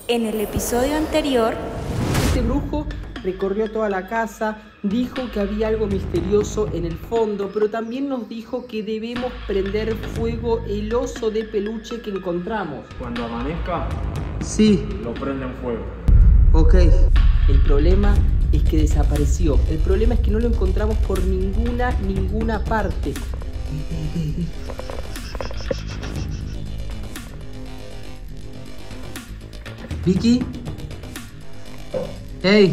En el episodio anterior, este brujo recorrió toda la casa, dijo que había algo misterioso en el fondo, pero también nos dijo que debemos prender fuego el oso de peluche que encontramos. Cuando amanezca, Sí, lo prenden fuego. ok. El problema es que desapareció. El problema es que no lo encontramos por ninguna parte. Vicky. Hey.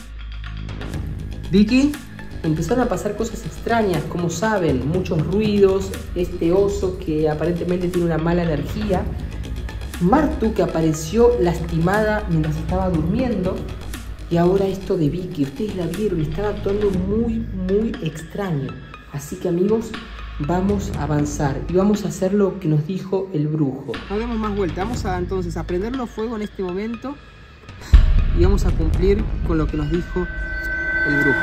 Vicky. Empezaron a pasar cosas extrañas, como saben, muchos ruidos, este oso que aparentemente tiene una mala energía, Martu que apareció lastimada mientras estaba durmiendo, y ahora esto de Vicky. Ustedes la vieron, estaba actuando muy extraño. Así que amigos, vamos a avanzar y vamos a hacer lo que nos dijo el brujo. No demos más vuelta, vamos a entonces a prenderlo fuego en este momento y vamos a cumplir con lo que nos dijo el brujo.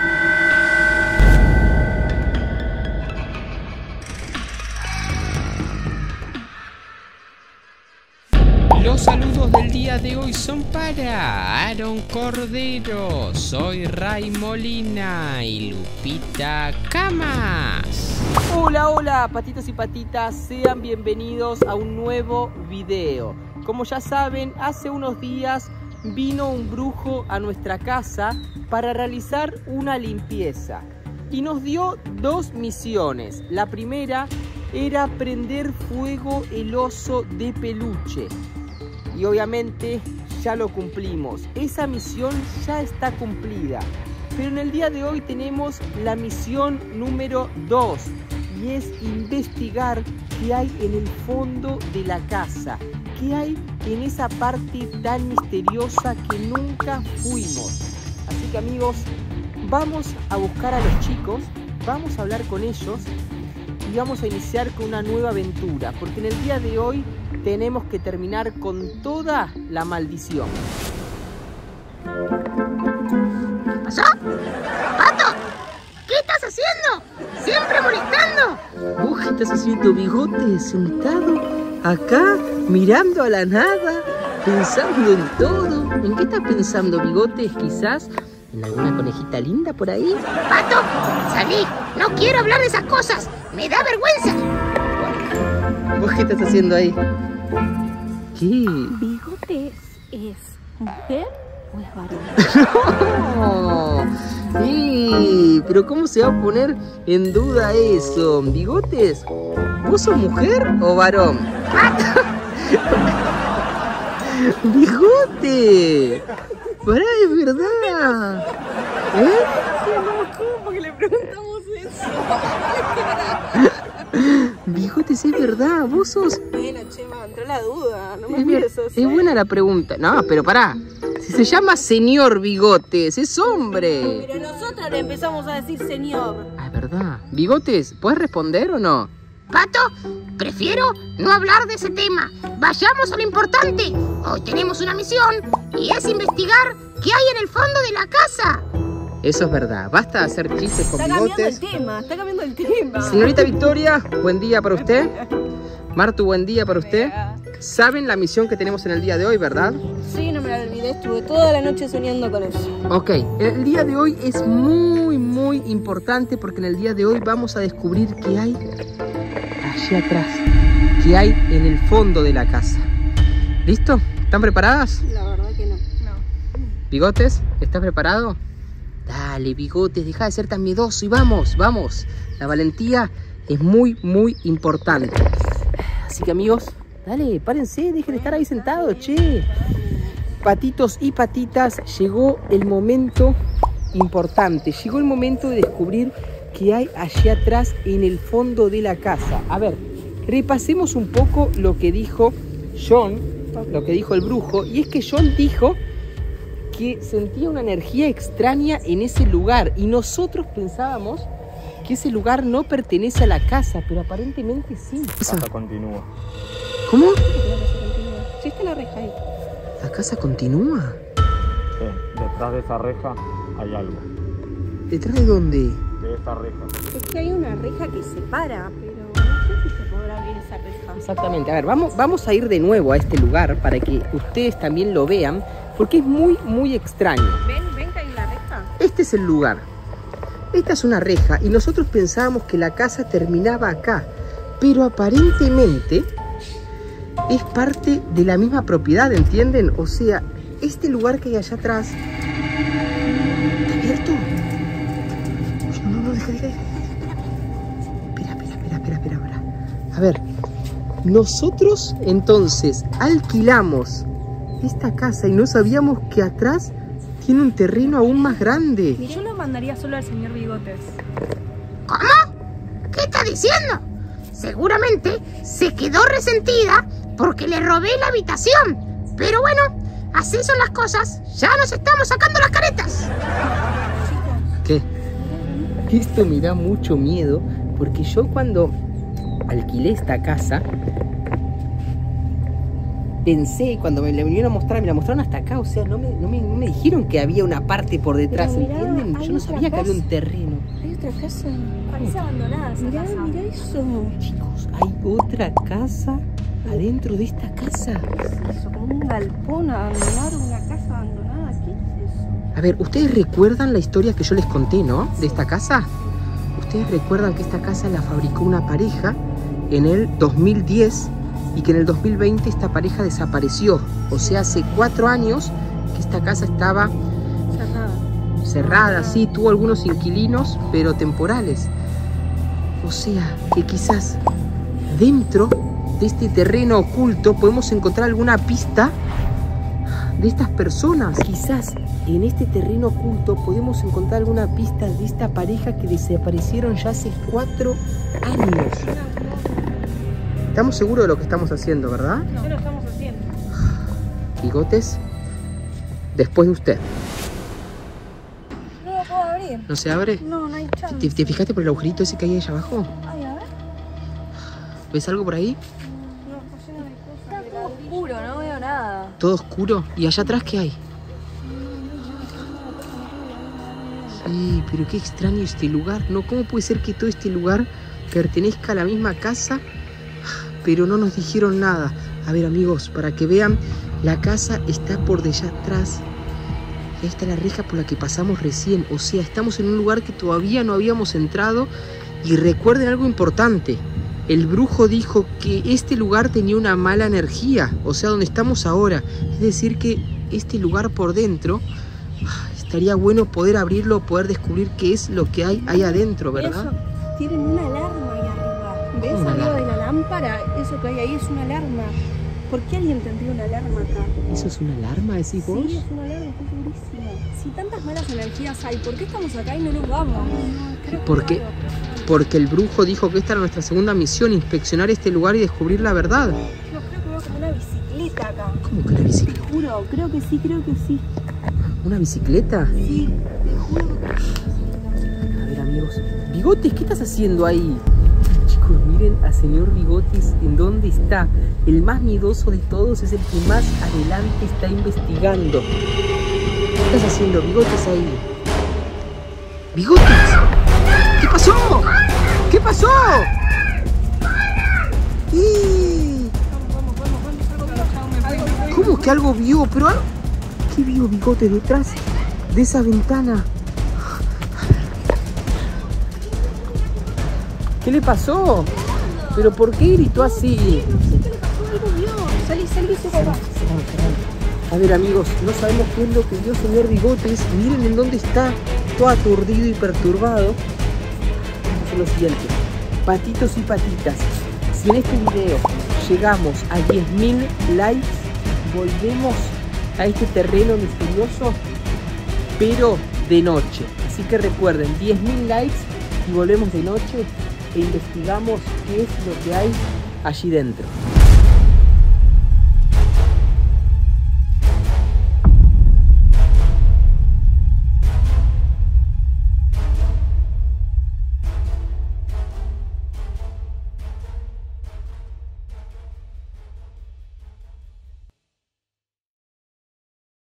Los saludos del día de hoy son para Aaron Cordero, soy Ray Molina y Lupita Camas. Hola patitos y patitas, sean bienvenidos a un nuevo video. Como ya saben, hace unos días vino un brujo a nuestra casa para realizar una limpieza y nos dio dos misiones. La primera era prender fuego el oso de peluche. Y obviamente ya lo cumplimos. Esa misión ya está cumplida. Pero en el día de hoy tenemos la misión número 2. Y es investigar qué hay en el fondo de la casa. Qué hay en esa parte tan misteriosa que nunca fuimos. Así que amigos, vamos a buscar a los chicos. Vamos a hablar con ellos. Y vamos a iniciar con una nueva aventura. Porque en el día de hoy tenemos que terminar con toda la maldición. ¿Qué pasó? ¡Pato! ¿Qué estás haciendo? ¡Siempre molestando! ¿Vos qué estás haciendo, Bigote? Sentado acá, mirando a la nada, pensando en todo. ¿En qué estás pensando, Bigotes? Quizás en alguna conejita linda por ahí. ¡Pato! ¡Salí! ¡No quiero hablar de esas cosas! ¡Me da vergüenza! ¿Vos qué estás haciendo ahí? ¿Qué? ¿Bigotes es mujer o es varón? No. Pero ¿cómo se va a poner en duda eso? ¿Bigotes? ¿Vos sos mujer o varón? ¡Bigote! Pará, es verdad. ¿Cómo que le preguntamos eso? Bigotes, es verdad, vos sos... Bueno, Chema, entró la duda, no me mires así. Es buena la pregunta. No, pero pará. Si se llama señor Bigotes, es hombre. Pero nosotros le empezamos a decir señor. Ah, es verdad. Bigotes, ¿puedes responder o no? Pato, prefiero no hablar de ese tema. Vayamos a lo importante. Hoy tenemos una misión y es investigar qué hay en el fondo de la casa. Eso es verdad. Basta de hacer chistes con Bigotes. Está cambiando el tema. Señorita Victoria, buen día para usted. Martu, buen día para usted. ¿Saben la misión que tenemos en el día de hoy, verdad? Sí, no me la olvidé, estuve toda la noche soñando con eso. Ok, el día de hoy es muy importante porque en el día de hoy vamos a descubrir qué hay allí atrás, qué hay en el fondo de la casa. ¿Listo? ¿Están preparadas? La verdad que no. Bigotes, ¿estás preparado? Dale, Bigotes, deja de ser tan miedoso y vamos. La valentía es muy importante. Así que amigos, dale, párense, dejen de estar ahí sentados, che. Patitos y patitas, llegó el momento importante. Llegó el momento de descubrir qué hay allí atrás en el fondo de la casa. A ver, repasemos un poco lo que dijo John, lo que dijo el brujo. Y es que John dijo que sentía una energía extraña en ese lugar. Y nosotros pensábamos que ese lugar no pertenece a la casa, pero aparentemente sí. La casa continúa. ¿Cómo? Sí, está la reja ahí. ¿La casa continúa? Sí, detrás de esa reja hay algo. ¿Detrás de dónde? De esta reja. Es que hay una reja que separa, pero no sé si se podrá abrir esa reja. Exactamente. A ver, vamos a ir de nuevo a este lugar para que ustedes también lo vean, porque es muy, muy extraño. Ven que hay una reja. Este es el lugar. Esta es una reja y nosotros pensábamos que la casa terminaba acá, pero aparentemente es parte de la misma propiedad, ¿entienden? O sea, este lugar que hay allá atrás está abierto. No, deja. Espera. A ver, nosotros entonces alquilamos esta casa y no sabíamos que atrás tiene un terreno aún más grande. Yo lo mandaría solo al señor Bigotes. ¿Cómo? ¿Qué está diciendo? Seguramente se quedó resentida porque le robé la habitación. Pero bueno, así son las cosas. Ya nos estamos sacando las caretas. ¿Qué? Esto me da mucho miedo porque yo cuando alquilé esta casa pensé, cuando me la vinieron a mostrar, me la mostraron hasta acá, o sea, no me dijeron que había una parte por detrás, mirá, ¿entienden? Yo no sabía que había un terreno. Hay otra casa. Parece abandonada esa casa. Mirá eso. Chicos, hay otra casa adentro de esta casa. ¿Qué es eso? Como un galpón abandonado, una casa abandonada. ¿Qué es eso? A ver, ¿ustedes recuerdan la historia que yo les conté, no? De esta casa. ¿Ustedes recuerdan que esta casa la fabricó una pareja en el 2010 y que en el 2020 esta pareja desapareció? O sea, hace 4 años que esta casa estaba cerrada, sí, tuvo algunos inquilinos, pero temporales. O sea, que quizás dentro de este terreno oculto podemos encontrar alguna pista de estas personas. Quizás en este terreno oculto podemos encontrar alguna pista de esta pareja que desaparecieron ya hace 4 años. Estamos seguros de lo que estamos haciendo, ¿verdad? No, ¿qué lo estamos haciendo? Bigotes, después de usted. No lo puedo abrir. ¿No se abre? No hay chance. ¿Te fijaste por el agujerito ese que hay allá abajo? Ay, a ver. ¿Ves algo por ahí? No, está lleno de cosas. Está todo oscuro, no veo nada. Todo oscuro. ¿Y allá atrás qué hay? Sí, pero qué extraño este lugar, ¿no? ¿Cómo puede ser que todo este lugar pertenezca a la misma casa, pero no nos dijeron nada? A ver, amigos, para que vean, la casa está por de allá atrás. Ahí está la reja por la que pasamos recién. O sea, estamos en un lugar que todavía no habíamos entrado. Y recuerden algo importante. El brujo dijo que este lugar tenía una mala energía. O sea, donde estamos ahora. Es decir, que este lugar por dentro... estaría bueno poder abrirlo, poder descubrir qué es lo que hay ahí adentro, ¿verdad? Eso, tienen una alarma ahí arriba. ¿Ves ¿Cómo arriba alarma? de la lámpara? Eso que hay ahí es una alarma. ¿Por qué alguien tendría una alarma acá? ¿Eso es una alarma, decís vos? Sí, es una alarma, está segurísima. Si tantas malas energías hay, ¿por qué estamos acá y no nos vamos? Porque el brujo dijo que esta era nuestra segunda misión, inspeccionar este lugar y descubrir la verdad. Yo creo que veo como una bicicleta acá. ¿Cómo que una bicicleta? Te juro, creo que sí. ¿Una bicicleta? Sí, te juro. A ver, amigos. Bigotes, ¿qué estás haciendo ahí? Chicos, miren al señor Bigotes en dónde está. El más miedoso de todos es el que más adelante está investigando. ¿Qué estás haciendo, Bigotes, ahí? ¡Bigotes! ¿Qué pasó? ¿Qué pasó? ¿Cómo que algo vio? Pero algo... ¿Qué vio Bigotes detrás de esa ventana? ¿Qué le pasó? ¿Pero por qué gritó así? No sé qué le pasó, algo vio. Salí, se va. A ver, amigos, no sabemos qué es lo que vio señor Bigotes. Miren en dónde está, todo aturdido y perturbado. Vamos a hacer lo siguiente. Patitos y patitas, si en este video llegamos a 10.000 likes, volvemos a este terreno misterioso, pero de noche. Así que recuerden, 10.000 likes y volvemos de noche e investigamos qué es lo que hay allí dentro.